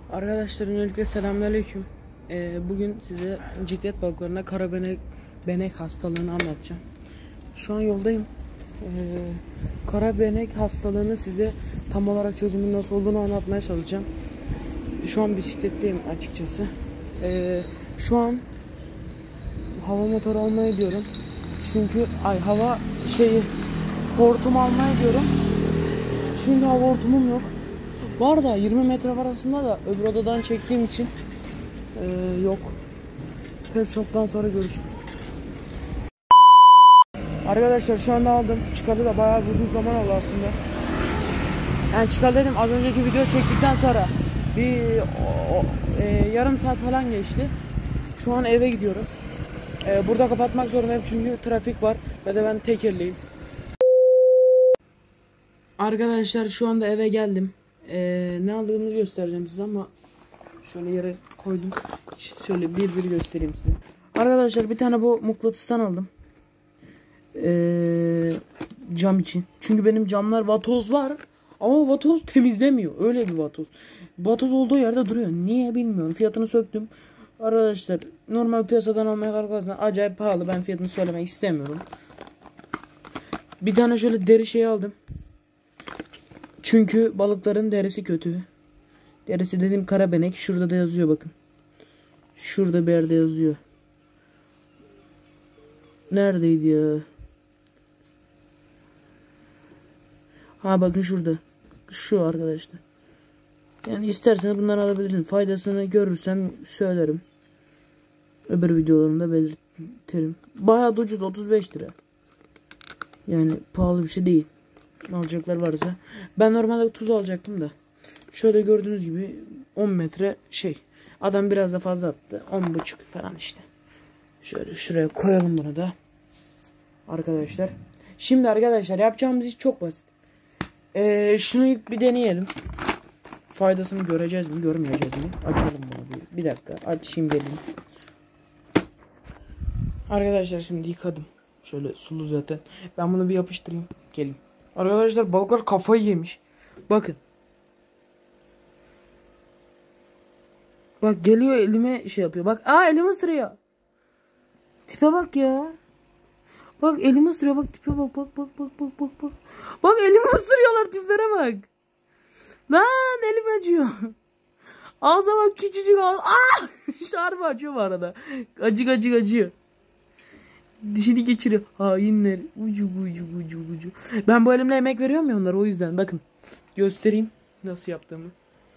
Arkadaşlar öncelikle selamünaleyküm. Bugün size ciddiyet balıklarına karabenek hastalığını anlatacağım. Şu an yoldayım. Karabenek hastalığını size tam olarak çözümün nasıl olduğunu anlatmaya çalışacağım. Şu an bisikletteyim açıkçası. Şu an hava motoru almaya gidiyorum. Çünkü hortum almaya gidiyorum. Şimdi hava hortumum yok. Var da 20 metre var aslında da öbür odadan çektiğim için yok. Pet shop'tan sonra görüşürüz. Arkadaşlar şu anda aldım. Çıkalı da bayağı uzun zaman oldu aslında. Yani çıkalı dedim, az önceki video çektikten sonra bir yarım saat falan geçti. Şu an eve gidiyorum. Burada kapatmak zorundayım çünkü trafik var ve de ben tekerleyim. Arkadaşlar şu anda eve geldim. Ne aldığımı göstereceğim size ama şöyle yere koydum. Şöyle bir göstereyim size. Arkadaşlar bir tane bu mıknatıstan aldım. Cam için. Çünkü benim camlar vatoz var ama vatoz temizlemiyor. Öyle bir vatoz. Vatoz olduğu yerde duruyor. Niye bilmiyorum. Fiyatını söktüm. Arkadaşlar normal piyasadan almaya kalkarsan acayip pahalı. Ben fiyatını söylemek istemiyorum. Bir tane şöyle deri şey aldım. Çünkü balıkların derisi kötü. Derisi dediğim karabenek. Şurada da yazıyor bakın. Şurada bir yerde yazıyor. Neredeydi ya? Ha bakın şurada. Şu arkadaşlar. Yani isterseniz bunları alabilirsiniz. Faydasını görürsem söylerim. Öbür videolarımda belirtirim. Bayağı da ucuz, 35 lira. Yani pahalı bir şey değil. Alacaklar varsa. Ben normalde tuz alacaktım da. Şöyle gördüğünüz gibi 10 metre şey. Adam biraz da fazla attı. 10,5 falan işte. Şöyle şuraya koyalım bunu da. Arkadaşlar. Şimdi arkadaşlar yapacağımız iş çok basit. Şunu ilk bir deneyelim. Faydasını göreceğiz mi görmeyeceğiz mi? Açalım bunu bir dakika. Açayım gelin. Arkadaşlar şimdi yıkadım. Şöyle sulu zaten. Ben bunu bir yapıştırayım. Gelin. Arkadaşlar balıklar kafayı yemiş. Bakın. Bak geliyor elime şey yapıyor. Bak elimi ısırıyor. Tipe bak ya. Bak elimi ısırıyor, bak tipe bak bak. Bak elimi ısırıyorlar, tiplere bak. Lan elim acıyor. Ağza bak, küçücük ağız. Şarbı acıyor bu arada. Acıyor. Dişini geçiriyor. Hainler. Ucu. Ben bu elimle emek veriyorum ya onlara, o yüzden. Bakın. Göstereyim nasıl yaptığımı.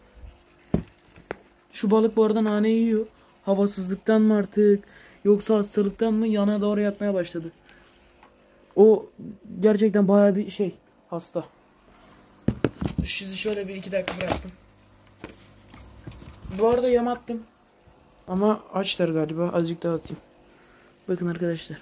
Şu balık bu arada nane yiyor. Havasızlıktan mı artık yoksa hastalıktan mı yana doğru yatmaya başladı. O gerçekten bayağı bir şey hasta. Sizi şöyle bir 2 dakika bıraktım. Bu arada yem attım. Ama açlar galiba. Azıcık daha atayım. Bakın arkadaşlar.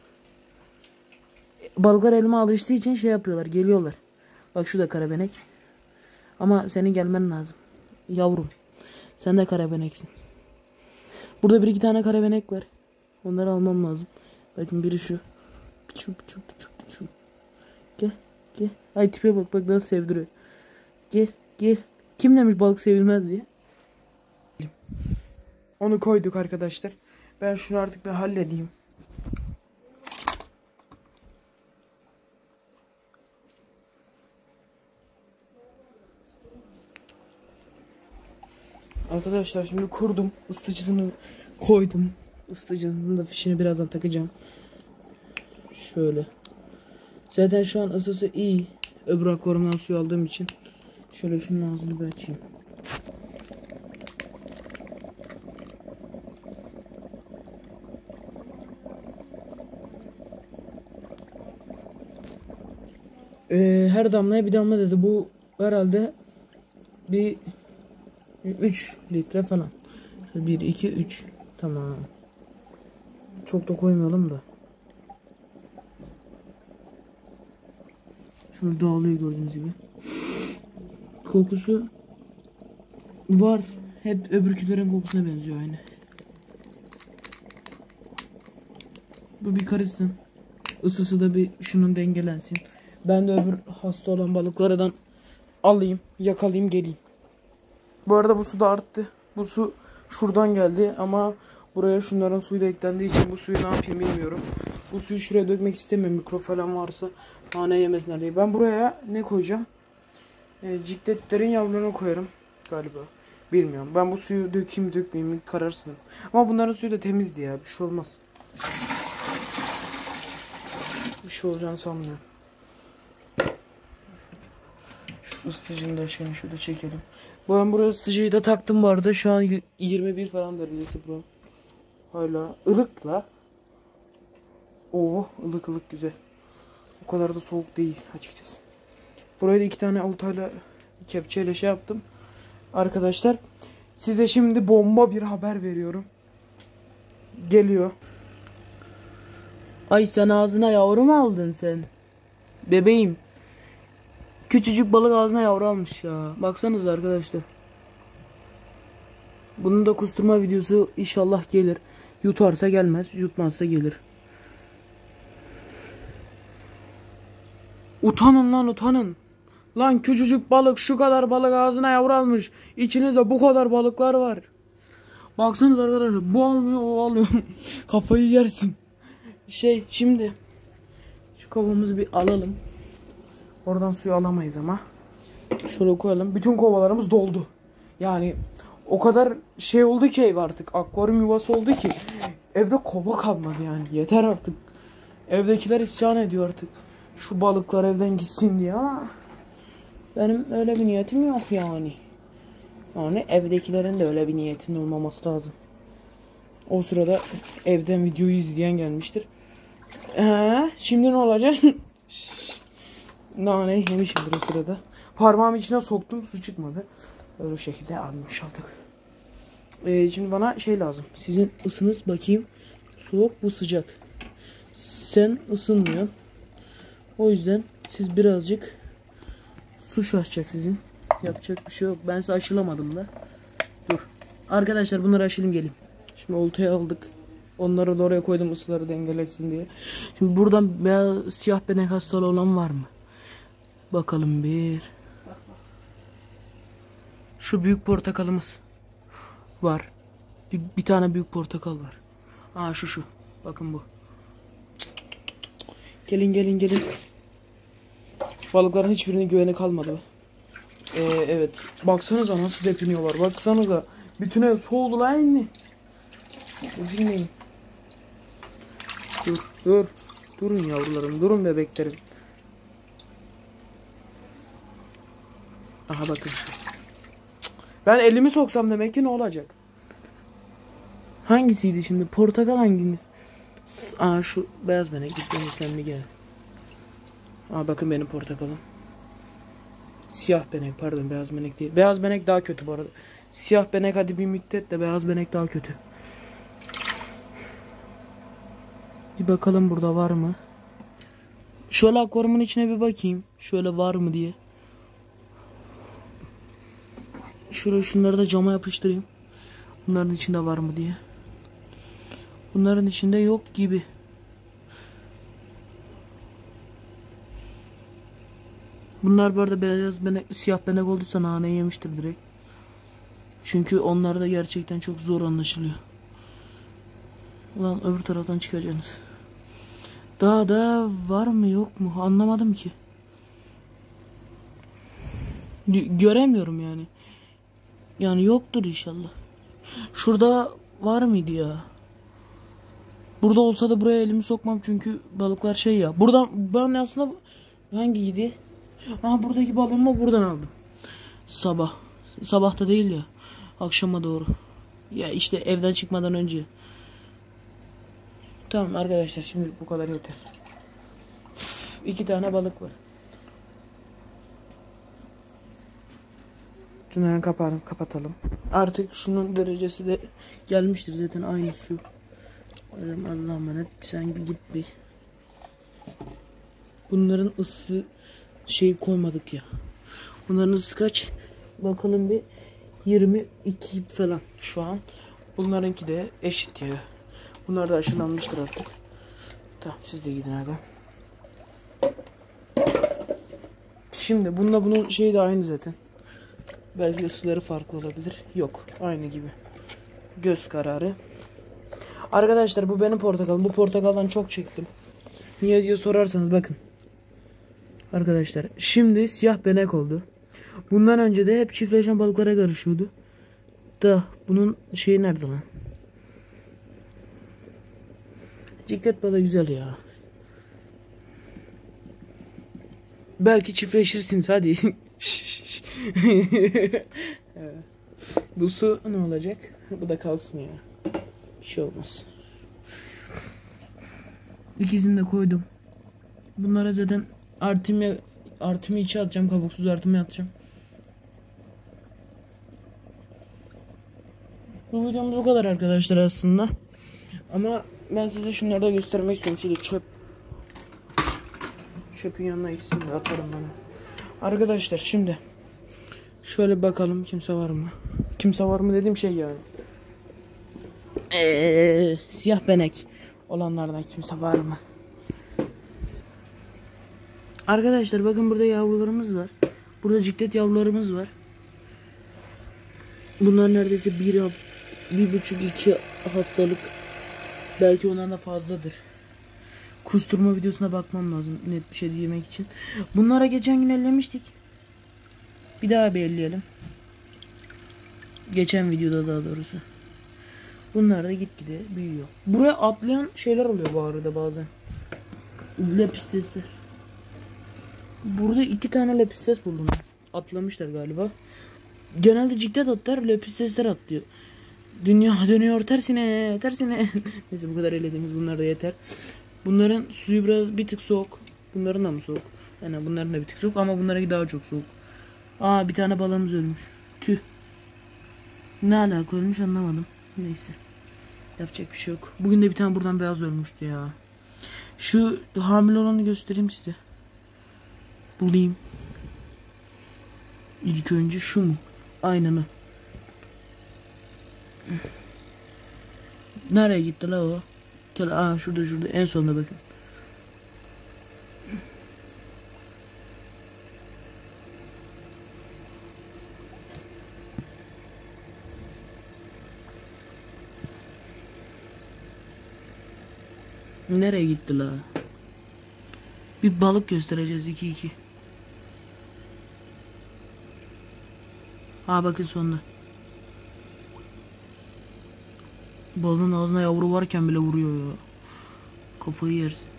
Balıklar elime alıştığı için şey yapıyorlar. Geliyorlar. Bak şu da karabenek. Ama senin gelmen lazım. Yavrum. Sen de karabeneksin. Burada 1-2 tane karabenek var. Onları almam lazım. Bakın biri şu. Şu. Gel. Ay tipe bak nasıl sevdiriyor. Gel. Kim demiş balık sevilmez diye. Onu koyduk arkadaşlar. Ben şunu artık bir halledeyim. Arkadaşlar şimdi kurdum. Isıtıcısını koydum. Isıtıcısının da fişini birazdan takacağım. Şöyle. Zaten şu an ısısı iyi. Öbür akvaryumdan suyu aldığım için. Şöyle şunun ağzını bir açayım. Her damlaya bir damla dedi. Bu herhalde bir 3 litre falan. 1, 2, 3. Tamam. Çok da koymayalım da. Şöyle dağılıyor gördüğünüz gibi. Kokusu var. Hep öbürkülerin kokusuna benziyor aynı. Bu bir karışsın. Isısı da bir şunun dengelensin. Ben de öbür hasta olan balıklardan alayım, yakalayayım, geleyim. Bu arada bu su da arttı. Bu su şuradan geldi ama buraya şunların suyu da eklendiği için bu suyu ne yapayım bilmiyorum. Bu suyu şuraya dökmek istemiyorum. Mikro falan varsa tane yemesinler diye. Ben buraya ne koyacağım? Cikletlerin yavrularını koyarım galiba. Bilmiyorum. Ben bu suyu dökeyim dökmeyeyim kararsın. Ama bunların suyu da temizdi ya. Bir şey olmaz. Bir şey olacağını sanmıyorum. Şu ısıtıcını da şurada çekelim. Ben buraya ısıtıcıyı da taktım bu arada. Şu an 21 falan derecesi bu. Hala ılıkla. Oo, ılık ılık güzel. O kadar da soğuk değil açıkçası. Buraya da 2 tane oltayla kepçeyle şey yaptım. Arkadaşlar size şimdi bomba bir haber veriyorum. Geliyor. Ay sen ağzına yavru mu aldın sen? Bebeğim. Küçücük balık ağzına yavru almış ya. Baksanıza arkadaşlar. Bunun da kusturma videosu inşallah gelir. Yutarsa gelmez, yutmazsa gelir. Utanın lan utanın. Lan küçücük balık şu kadar balık ağzına yavru almış. İçinizde bu kadar balıklar var. Baksanıza arkadaşlar bu almıyor o alıyor. Kafayı yersin. Şimdi şu kovamızı bir alalım. Oradan suyu alamayız ama. Şöyle koyalım. Bütün kovalarımız doldu. Yani o kadar şey oldu ki ev artık. Akvaryum yuvası oldu ki. Evde kova kalmadı yani. Yeter artık. Evdekiler isyan ediyor artık. Şu balıklar evden gitsin diye ama benim öyle bir niyetim yok yani. Yani evdekilerin de öyle bir niyetinin olmaması lazım. O sırada evden videoyu izleyen gelmiştir. Şimdi ne olacak? Nane yemişimdir o sırada. Parmağımı içine soktum, su çıkmadı. Öyle şekilde almış olduk. Şimdi bana şey lazım. Sizin ısınız bakayım. Soğuk, bu sıcak. Sen ısınmıyorsun. O yüzden siz birazcık su şaşacak sizin. Yapacak bir şey yok. Ben size aşılamadım da. Dur. Arkadaşlar bunları aşılayım gelin. Şimdi oltaya aldık. Onları da oraya koydum ısıları dengelesin diye. Şimdi buradan beyaz siyah benek hastalığı olan var mı? Bakalım bir. Şu büyük portakalımız var. Bir tane büyük portakal var. Aa şu. Bakın bu. Gelin. Balıkların hiçbirinin güveni kalmadı. Evet. Baksanıza nasıl depiniyorlar. Baksanıza. Bütün ev soğudu lan. Üzülmeyin. Dur. Durun yavrularım. Durun bebeklerim. Aha bakın. Ben elimi soksam demek ki ne olacak? Hangisiydi şimdi? Portakal hangimiz? Aa şu beyaz benek. Sen bir gel. Aa bakın benim portakalım. Siyah benek pardon beyaz benek değil. Beyaz benek daha kötü bu arada. Siyah benek hadi bir müddet de beyaz benek daha kötü. Bir bakalım burada var mı? Şöyle akvaryumun içine bir bakayım. Şöyle var mı diye. Şunları da cama yapıştırayım. Bunların içinde var mı diye. Bunların içinde yok gibi. Bunlar bu arada beyaz benek, siyah benek olduysa nane yemiştir direkt. Çünkü onlar da gerçekten çok zor anlaşılıyor. Ulan öbür taraftan çıkacaksınız. Daha da var mı yok mu anlamadım ki. Göremiyorum yani. Yani yoktur inşallah. Şurada var mıydı ya? Burada olsa da buraya elimi sokmam çünkü balıklar şey ya. Buradan ben aslında hangiydi? Aha buradaki balığımı buradan aldım. Sabahta değil ya. Akşama doğru. Ya işte evden çıkmadan önce. Tamam arkadaşlar şimdi bu kadar yeter. 2 tane balık var. Şunların kapağını kapatalım. Artık şunun derecesi de gelmiştir zaten aynı su. Allah'a emanet sen bir git bir. Bunların ısı koymadık ya. Bunların ısı kaç? Bakalım bir 22 falan şu an. Bunlarınki de eşit ya. Bunlar da aşılanmıştır artık. Tamam siz de gidin hadi. Şimdi bununla bunun şeyi de aynı zaten. Belki ısıları farklı olabilir. Yok. Aynı gibi. Göz kararı. Arkadaşlar bu benim portakalım. Bu portakaldan çok çektim. Niye diye sorarsanız bakın. Arkadaşlar şimdi siyah benek oldu. Bundan önce de hep çiftleşen balıklara karışıyordu. Da bunun şeyi nerede lan? Ciklet balığı güzel ya. Belki çiftleşirsiniz hadi. Bu su ne olacak? Bu da kalsın ya. Bir şey olmaz. İkisini de koydum. Bunlara zaten artımı içe atacağım. Kabuksuz artımı atacağım. Bu videomuz bu kadar arkadaşlar aslında. Ama ben size şunları da göstermek istiyorum. Şimdi çöpün yanına ikisini de atarım bana. Arkadaşlar şimdi şöyle bakalım kimse var mı? Kimse var mı dediğim şey yani. Siyah benek olanlardan kimse var mı? Arkadaşlar bakın burada yavrularımız var. Burada ciklet yavrularımız var. Bunlar neredeyse 1,5-2 haftalık. Belki ondan da fazladır. Kusturma videosuna bakmam lazım net bir şey diyemek için. Bunlara geçen gün ellemiştik. Bir daha bir elleyelim. Geçen videoda daha doğrusu. Bunlar da gitgide büyüyor. Buraya atlayan şeyler oluyor bu arada bazen. Lepistesler. Burada 2 tane lepistes buldum. Atlamışlar galiba. Genelde ciklet atlar, lepistesler atlıyor. Dünya dönüyor tersine. Neyse bu kadar elediğimiz bunlar da yeter. Bunların suyu biraz bir tık soğuk. Bunların da mı soğuk? Yani bunların da bir tık soğuk ama bunlarınki daha çok soğuk. Bir tane balığımız ölmüş. Tüh. Ne alaka ölmüş anlamadım. Neyse. Yapacak bir şey yok. Bugün de bir tane buradan beyaz ölmüştü ya. Şu hamile olanı göstereyim size. Bulayım. İlk önce şu mu? Aynen o. Nereye gitti la o? Şurada en sonuna bakın. Nereye gitti la? Bir balık göstereceğiz 2-2. Bakın sonunda. Balığın ağzına yavru varken bile vuruyor ya. Kafayı yersin.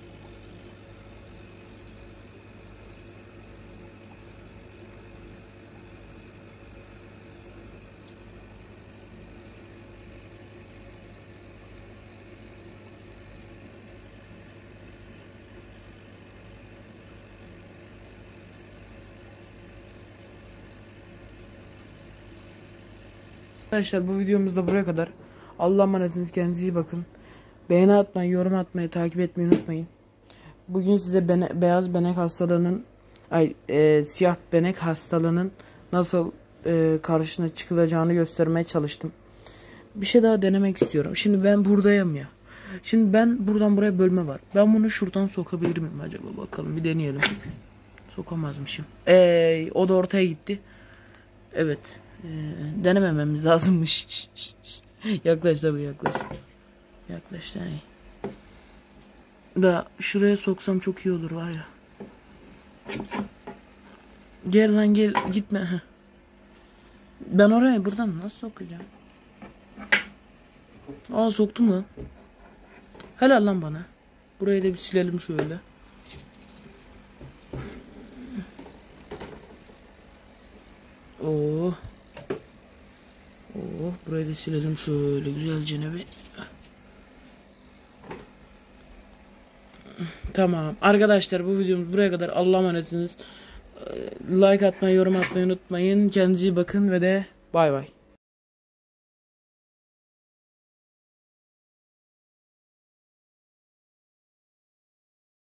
Arkadaşlar bu videomuz da buraya kadar. Allah'a emanetsiniz, kendinize iyi bakın. Beğeni atmayı, yorum atmayı, takip etmeyi unutmayın. Bugün size beyaz benek hastalığının siyah benek hastalığının nasıl karşına çıkılacağını göstermeye çalıştım. Bir şey daha denemek istiyorum. Şimdi ben buradayım ya. Şimdi ben buradan buraya bölme var. Ben bunu şuradan sokabilir miyim acaba? Bakalım bir deneyelim. Sokamazmışım. O da ortaya gitti. Evet. Denemememiz lazımmış. Yaklaş tabii yaklaş. Yaklaş yani. Da şuraya soksam çok iyi olur var ya. Gel lan gel gitme. Ben oraya buradan nasıl sokacağım? Soktum lan. Helal lan bana. Burayı da bir silelim şöyle. Burayı da silelim şöyle güzelce bir. Tamam. Arkadaşlar bu videomuz buraya kadar. Allah'a emanetsiniz. Like atmayı, yorum atmayı unutmayın. Kendinize iyi bakın ve de bay bay.